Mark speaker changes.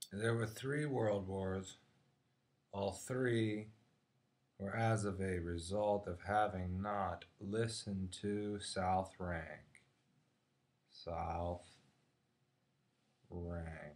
Speaker 1: There were three world wars. All three were as of a result of having not listened to South Rank. South Rank.